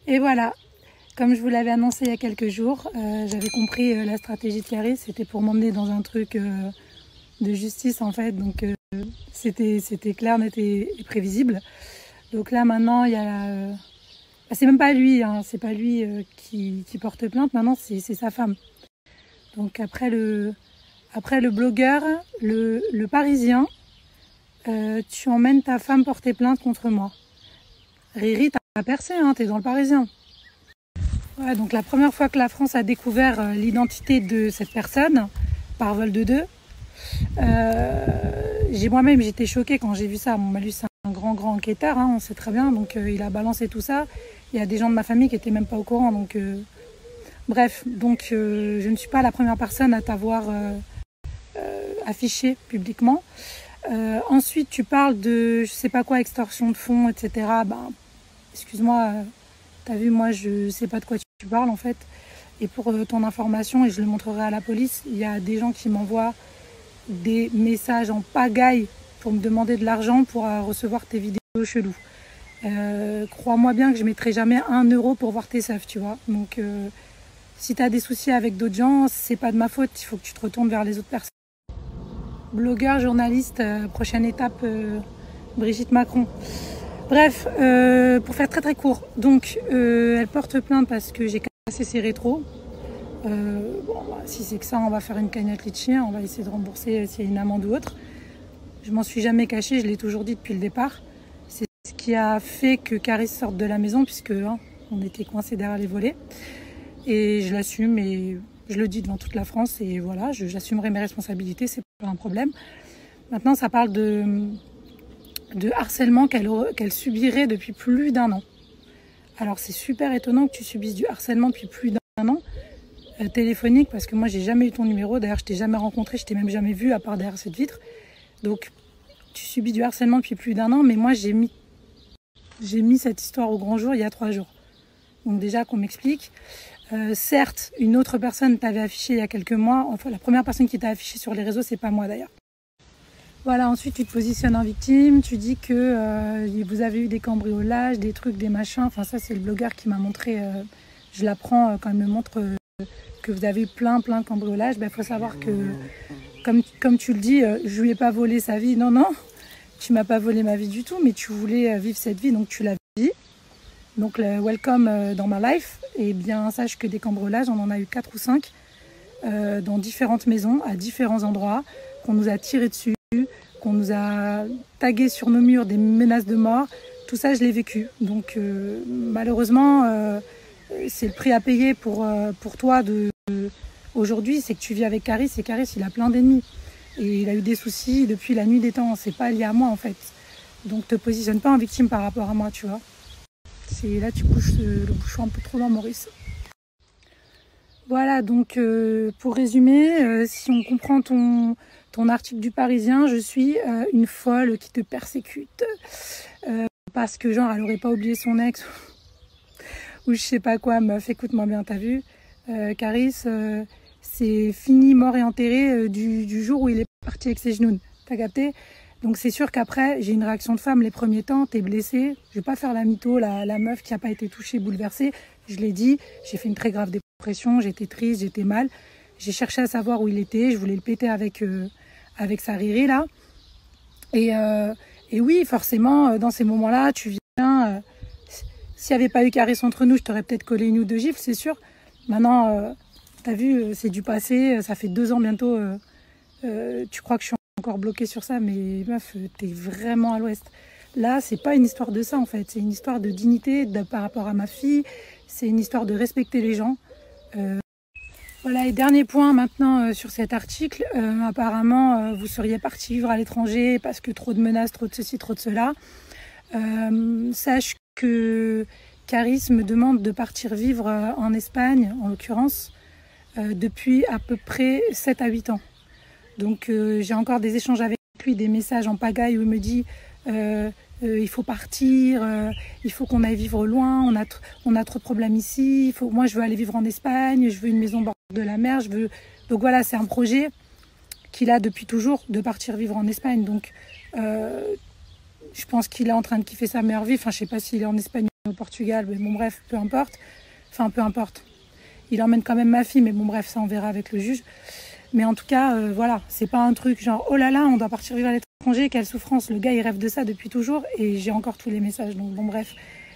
Et voilà, comme je vous l'avais annoncé il y a quelques jours, j'avais compris la stratégie de Caris, c'était pour m'emmener dans un truc de justice en fait, donc c'était clair, net et prévisible. Donc là maintenant il y a... c'est même pas lui, hein, c'est pas lui qui porte plainte, maintenant c'est sa femme. Donc après le blogueur, le Parisien, tu emmènes ta femme porter plainte contre moi. Riri, t'as percé, hein, t'es dans le Parisien. Ouais, donc la première fois que la France a découvert l'identité de cette personne, par vol de deux, moi-même j'étais choquée quand j'ai vu ça. Mon Malus c'est un grand enquêteur, hein, on sait très bien, donc il a balancé tout ça. Il y a des gens de ma famille qui étaient même pas au courant, donc bref, donc je ne suis pas la première personne à t'avoir affiché publiquement. Ensuite tu parles de je sais pas quoi, extorsion de fonds, etc. Ben, excuse-moi, t'as vu, moi je sais pas de quoi tu parles en fait. Et pour ton information, et je le montrerai à la police, il y a des gens qui m'envoient des messages en pagaille pour me demander de l'argent pour recevoir tes vidéos cheloues. Crois-moi bien que je mettrai jamais 1 euro pour voir tes seufs, tu vois. Donc si tu as des soucis avec d'autres gens, c'est pas de ma faute, il faut que tu te retournes vers les autres personnes. Blogueur, journaliste, prochaine étape, Brigitte Macron. Bref, pour faire très court, donc elle porte plainte parce que j'ai cassé ses rétros. Bon, bah, si c'est que ça, on va faire une cagnotte litchi, on va essayer de rembourser s'il y a une amende ou autre. Je m'en suis jamais cachée, je l'ai toujours dit depuis le départ. C'est ce qui a fait que Caris sorte de la maison, puisque hein, on était coincés derrière les volets. Et je l'assume et je le dis devant toute la France et voilà, j'assumerai mes responsabilités, c'est pas un problème. Maintenant, ça parle de harcèlement qu'elle subirait depuis plus d'1 an. Alors c'est super étonnant que tu subisses du harcèlement depuis plus d'1 an. Téléphonique, parce que moi j'ai jamais eu ton numéro, d'ailleurs je t'ai jamais rencontré, je t'ai même jamais vu à part derrière cette vitre. Donc tu subis du harcèlement depuis plus d'1 an, mais moi j'ai mis cette histoire au grand jour il y a 3 jours. Donc déjà qu'on m'explique. Certes, une autre personne t'avait affiché il y a quelques mois, enfin la première personne qui t'a affiché sur les réseaux, c'est pas moi d'ailleurs. Voilà, ensuite tu te positionnes en victime, tu dis que vous avez eu des cambriolages, des trucs, des machins, enfin ça c'est le blogueur qui m'a montré, je l'apprends quand il me montre que vous avez plein de cambriolages. Ben, faut savoir que, comme tu le dis, je lui ai pas volé sa vie. Non, tu m'as pas volé ma vie du tout, mais tu voulais vivre cette vie, donc tu l'as vie. Donc, welcome dans ma life. Et bien, sache que des cambriolages, on en a eu 4 ou 5 dans différentes maisons, à différents endroits, qu'on nous a tiré dessus, qu'on nous a tagué sur nos murs des menaces de mort. Tout ça, je l'ai vécu. Donc, malheureusement... c'est le prix à payer pour toi aujourd'hui, c'est que tu vis avec Caris, et Caris il a plein d'ennemis et il a eu des soucis depuis la nuit des temps, c'est pas lié à moi en fait, donc te positionne pas en victime par rapport à moi, tu vois. C'est là tu couches le bouchon un peu trop dans Maurice. Voilà, donc pour résumer, si on comprend ton article du Parisien, je suis une folle qui te persécute parce que genre elle aurait pas oublié son ex ou je sais pas quoi. Meuf, écoute-moi bien, t'as vu, Caris, c'est fini, mort et enterré du jour où il est parti avec ses genoux, t'as capté? Donc c'est sûr qu'après j'ai une réaction de femme les premiers temps, t'es blessée, je vais pas faire la mytho, la meuf qui a pas été touchée, bouleversée, je l'ai dit, j'ai fait une très grave dépression, j'étais triste, j'étais mal, j'ai cherché à savoir où il était, je voulais le péter avec sa Riri là, et oui, forcément dans ces moments là tu viens... S'il n'y avait pas eu Caris entre nous, je t'aurais peut-être collé 1 ou 2 gifles, c'est sûr. Maintenant, t'as vu, c'est du passé, ça fait 2 ans bientôt. Tu crois que je suis encore bloquée sur ça, mais meuf, t'es vraiment à l'ouest. Là, c'est pas une histoire de ça en fait, c'est une histoire de dignité par rapport à ma fille, c'est une histoire de respecter les gens. Voilà, et dernier point maintenant sur cet article, apparemment vous seriez parti vivre à l'étranger parce que trop de menaces, trop de ceci, trop de cela. Sache que Caris me demande de partir vivre en Espagne, en l'occurrence, depuis à peu près 7 à 8 ans. Donc j'ai encore des échanges avec lui, des messages en pagaille où il me dit il faut partir, il faut qu'on aille vivre loin, on a trop de problèmes ici, moi je veux aller vivre en Espagne, je veux une maison au bord de la mer, donc voilà, c'est un projet qu'il a depuis toujours de partir vivre en Espagne. Donc je pense qu'il est en train de kiffer sa meilleure vie. Enfin, je sais pas s'il est en Espagne au Portugal, mais bon bref, peu importe. Enfin, peu importe. Il emmène quand même ma fille, mais bon bref, ça on verra avec le juge. Mais en tout cas, voilà, c'est pas un truc genre, oh là là, on doit partir vivre à l'étranger, quelle souffrance. Le gars, il rêve de ça depuis toujours, et j'ai encore tous les messages, donc bon bref.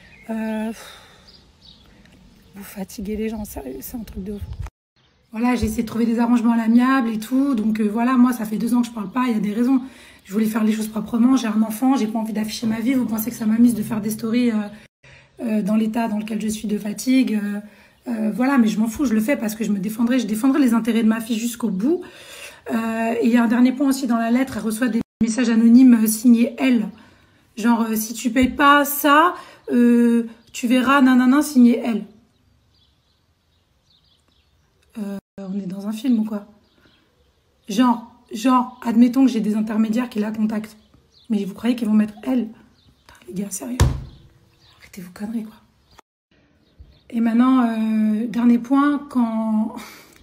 Vous fatiguez les gens, sérieux, c'est un truc de ouf. Voilà, j'ai essayé de trouver des arrangements à l'amiable et tout. Donc voilà, moi, ça fait 2 ans que je parle pas. Il y a des raisons. Je voulais faire les choses proprement. J'ai un enfant. J'ai pas envie d'afficher ma vie. Vous pensez que ça m'amuse de faire des stories dans l'état dans lequel je suis de fatigue. Voilà, mais je m'en fous. Je le fais parce que je défendrai les intérêts de ma fille jusqu'au bout. Et il y a un dernier point aussi dans la lettre. Elle reçoit des messages anonymes signés elle. Genre, si tu payes pas ça, tu verras nanana signé elle. On est dans un film ou quoi? Genre, admettons que j'ai des intermédiaires qui la contactent. Mais vous croyez qu'ils vont mettre elle? Putain, les gars, sérieux. Arrêtez vos conneries, quoi. Et maintenant, dernier point, quand...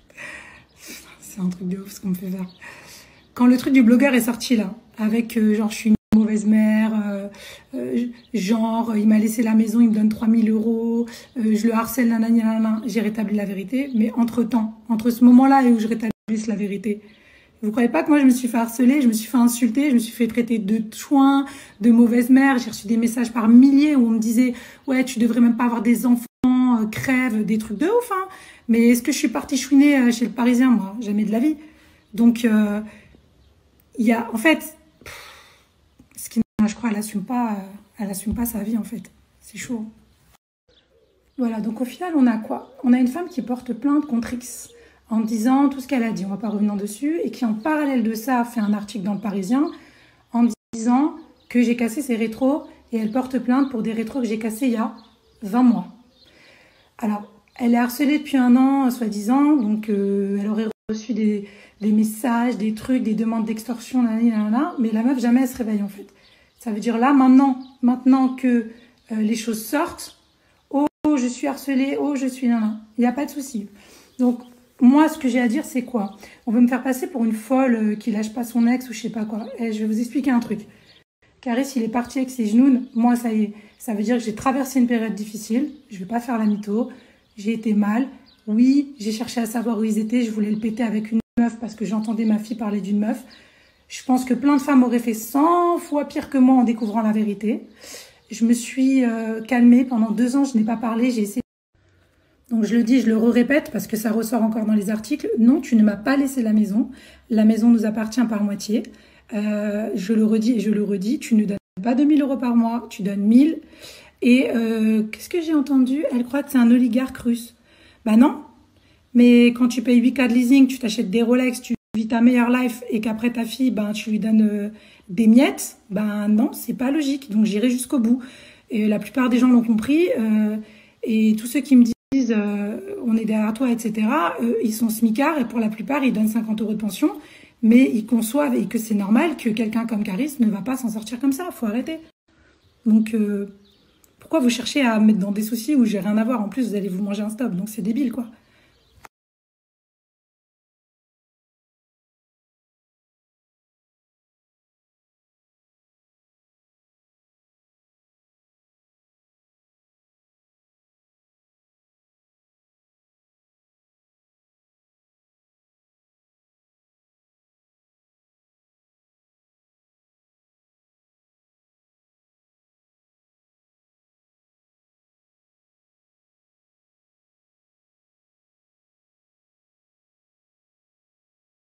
C'est un truc de ouf ce qu'on me fait faire. Quand le truc du blogueur est sorti, là, avec genre, je suis une mauvaise mère, genre, il m'a laissé la maison, il me donne 3000 €, je le harcèle, nanana, j'ai rétabli la vérité. Mais entre-temps, entre ce moment-là et où je rétablisse la vérité, vous croyez pas que moi, je me suis fait harceler, je me suis fait insulter, je me suis fait traiter de chouin, de mauvaise mère. J'ai reçu des messages par milliers où on me disait « Ouais, tu devrais même pas avoir des enfants, crève, des trucs de ouf. Hein. » Mais est-ce que je suis partie chouiner chez le Parisien, moi? Jamais de la vie. Donc, il y a, en fait, ce qui, je crois, elle assume pas sa vie, en fait. C'est chaud. Voilà, donc au final, on a quoi? On a une femme qui porte plainte contre X en disant tout ce qu'elle a dit, on va pas revenir dessus, et qui en parallèle de ça fait un article dans le Parisien en disant que j'ai cassé ses rétros, et elle porte plainte pour des rétros que j'ai cassés il y a 20 mois. Alors, elle est harcelée depuis 1 an, soi-disant, donc elle aurait reçu des messages, des trucs, des demandes d'extorsion, mais la meuf, jamais elle se réveille, en fait. Ça veut dire là, maintenant que les choses sortent, oh, je suis harcelée, oh, je suis... Il n'y a pas de souci. Donc, moi, ce que j'ai à dire, c'est quoi? On veut me faire passer pour une folle qui lâche pas son ex ou je sais pas quoi. Et je vais vous expliquer un truc. Caris, il est parti avec ses genoux. Moi, ça y est. Ça veut dire que j'ai traversé une période difficile. Je vais pas faire la mytho. J'ai été mal. Oui, j'ai cherché à savoir où ils étaient. Je voulais le péter avec une meuf parce que j'entendais ma fille parler d'une meuf. Je pense que plein de femmes auraient fait 100 fois pire que moi en découvrant la vérité. Je me suis calmée. Pendant 2 ans, je n'ai pas parlé. J'ai essayé. Donc je le dis, je le répète parce que ça ressort encore dans les articles. Non, tu ne m'as pas laissé la maison. La maison nous appartient par moitié. Je le redis et je le redis. Tu ne donnes pas 2000 € par mois, tu donnes 1000. Et qu'est-ce que j'ai entendu? Elle croit que c'est un oligarque russe. Bah non. Mais quand tu payes 8K de leasing, tu t'achètes des Rolex, tu vis ta meilleure life et qu'après ta fille, ben, tu lui donnes des miettes, ben non, c'est pas logique. Donc j'irai jusqu'au bout. Et la plupart des gens l'ont compris. Et tous ceux qui me disent on est derrière toi, etc., ils sont smicards et pour la plupart, ils donnent 50 € de pension. Mais ils conçoivent et que c'est normal que quelqu'un comme Caris ne va pas s'en sortir comme ça. Faut arrêter. Donc, pourquoi vous cherchez à me mettre dans des soucis où j'ai rien à voir? En plus, vous allez vous manger un stop. Donc, c'est débile, quoi.